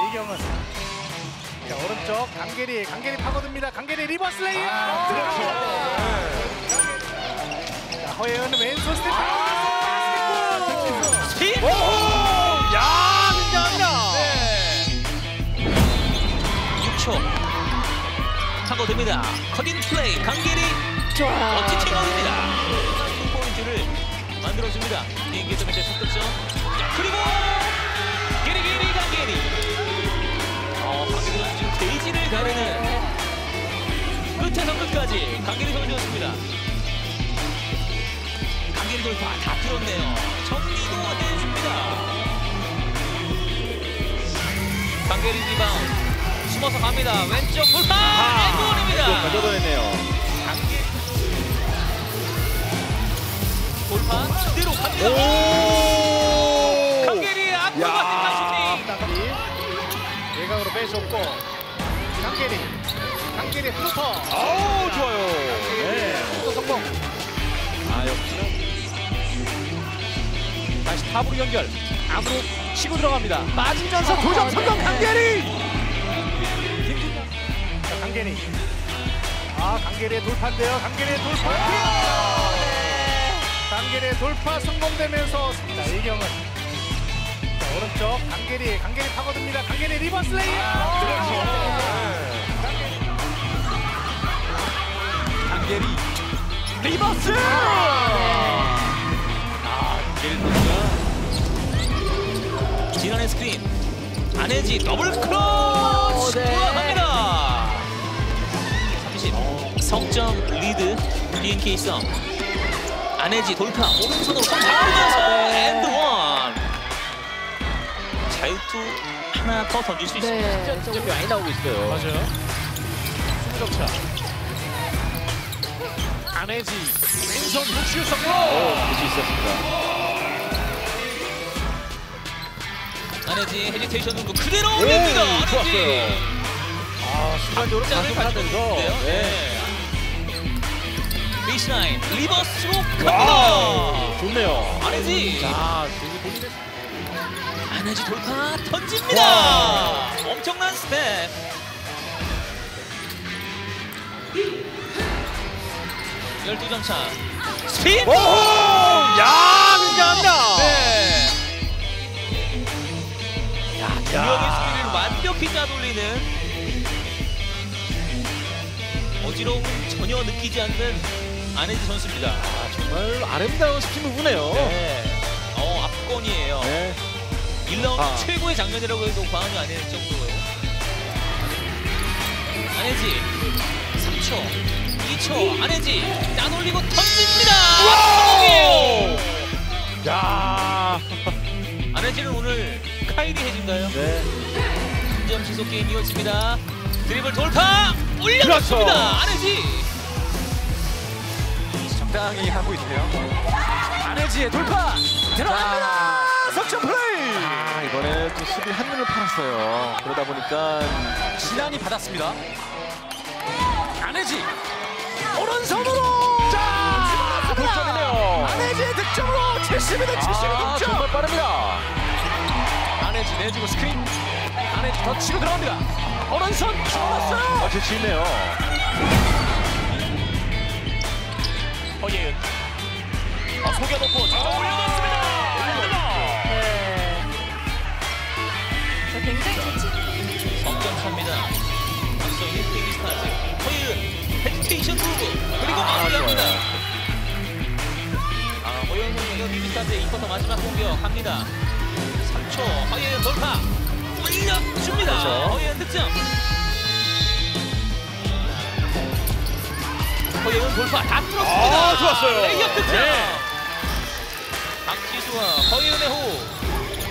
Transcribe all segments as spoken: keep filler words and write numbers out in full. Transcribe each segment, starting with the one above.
이경은. 자, 오른쪽 강계리, 강계리 파고듭니다. 강계리 리버스 레이. 아, 그렇죠. 네. 자, 허예은 왼손 스텝. 아, 스피드. 오! 야, 굉장합니다. 네. 육 초. 파고듭니다. 커팅 플레이 강계리. 멋진 팀워크입니다. 투 포인트를 만들어줍니다. 비행기에서 밑에 첫 득점. 그리고 게리게리 강계리. 어, 강계리 선수 지금 데이지를 가르는 끝에서 끝까지 강계리 선수였습니다. 강계리 돌파 다 뚫었네요. 정리도 해줍니다. 강계리 리바운드. 숨어서 갑니다. 왼쪽 돌파! 엔드원입니다. 가져다냈네요. 돌파 그대로 갑니다. 오! 강계리 앞으로 야. 가신 슈팅. 외곽으로 빼줬고 강계리, 강계리 플로터. 아우, 좋아요. 네. 또 성공. 아, 역시나. 다시 탑으로 연결. 앞으로 치고 들어갑니다. 빠지면서 도전 성공 강계리. 김준영. 자, 강계리. 아, 강계리의 돌파인데요. 강계리의 돌파. 네. 강계리의 돌파 성공되면서 자, 이경은. 자, 오른쪽 강계리, 강계리 파고듭니다. 강계리 리버스 레이. 그렇죠. 강계리 리버스. 아, 강계리 선수가 지난해 스크린 안혜지 더블 클러치 돌아갑니다. 삼십 석점 리드 비엔케이 썸. 안혜지 돌파 오른손으로 성 잡으면서 엔드원. 자유투 하나 더 던질 수 있습니다. 네, 득점이 많이 나오고 있어요. 맞아요. 스무 차. 안혜지 왼손 훅슛 성공. 볼 수 있었습니다. 안혜지 헤지테이션 누구 그대로 올립니다. 오, 안혜지. 좋았어요. 아, 순간적으로 짝을 가속하면서 가져가면서 네. 베이스라인 리버스로 와우, 갑니다. 좋네요. 안혜지. 자, 되게 본인의 안혜지 돌파 던집니다. 와. 엄청난 스텝. 열두 점 차. 스피드. 오! 야, 굉장합니다. 네. 야, 두 명의 스피드를 완벽히 짜돌리는 어지러움 전혀 느끼지 않는 안혜지 선수입니다. 아, 정말 아름다운 스피드 무브네요. 네. 어, 압권이에요. 네. 일 라운드 아. 최고의 장면이라고 해도 과언이 아닐 정도예요. 안혜지 삼 초, 이 초 안혜지 따돌리고 던집니다. 성공이에요. 야. 안혜지는 오늘 카이리 해준가요? 네. 이 점 지속 게임 이어집니다. 드리블 돌파 올려놓습니다. 그렇죠. 안혜지. 적당히 하고 있네요. 안혜지의 돌파 들어갑니다. 석점 플레이. 아, 이번에 또 수비 한눈을 팔았어요. 그러다 보니까 진한이 받았습니다. 안혜지 오른손으로 자 득점이네요. 안혜지의 득점으로 칠십이 대 칠십이 아, 득점. 정말 빠릅니다. 안혜지 내주고 스크린. 안혜지 더 치고 들어갑니다. 오른손 집어넣었어요. 아, 재치 있네요. 허예은 아, 속여놓고 직접 올려놓습니다. 네. 자, 굉장히 재치. 석점 찹니다. 앞서 있는 케이비 스타즈 허예은 헤지테이션 무브 그리고 아, 마무리합니다. 좋아요. 아, 허예은 선수가 케이비 스타즈의 이 쿼터 마지막 공격 합니다. 삼 초 허예은 돌파 올려줍니다. 그렇죠. 허예은 득점. 허예은 돌파 다 뚫었습니다. 아, 좋았어요. 레이업 득점. 네. 박지수와 허예은의 호흡.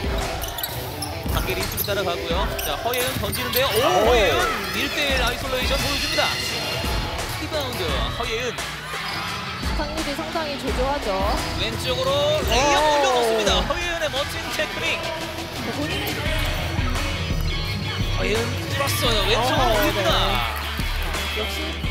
강계리 수비 따라가고요. 자, 허예은 던지는데요. 오, 오. 허예은 일 대 일 아이솔레이션 보여줍니다. 리바운드 허예은 상립이 상당히 조조하죠. 왼쪽으로 레이업 올려놓습니다. 허예은의 멋진 테크닉. 자, 본인이 허예은 뚫었어요. 왼쪽으로 어, 올립니다. 역시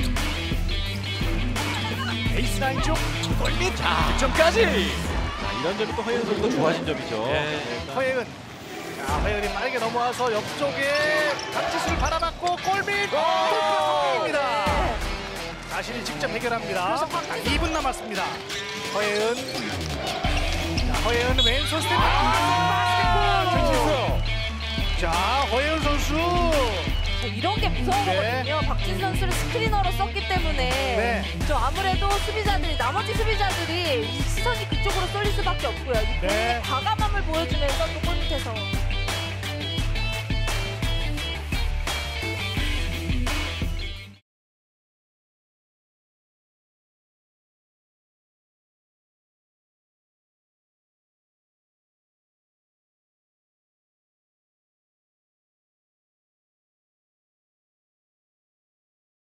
베이스라인 쪽 골밑 득점까지. 아, 이런 점이 또 허예은 선수가 좋아진 점이죠. 네. 허예은 자, 허예은이 빠르게 넘어와서 옆쪽에 박지수를 바라봤고 골밑 돌파입니다. 네. 자신이 직접 해결합니다. 그래서 자, 박지수. 이 분 남았습니다. 허예은. 자, 허예은 왼손 스텝. 아, 바스켓볼. 정치수. 자, 허예은 선수. 자, 이런 게 무서운 네. 거거든요. 박진 선수를 스크리너로 썼기 때문에 네. 좀 아무래도 수비자들이 나머지 수비자들이 이 시선이 그쪽으로 쏠릴 수밖에 없고요. 이 네. 과감함을 보여주면서 또 골밑에서